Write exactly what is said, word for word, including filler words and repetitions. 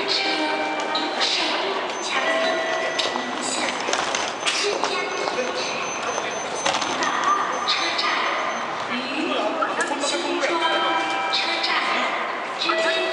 车有受强风影响，之间到车站与新庄车站之间。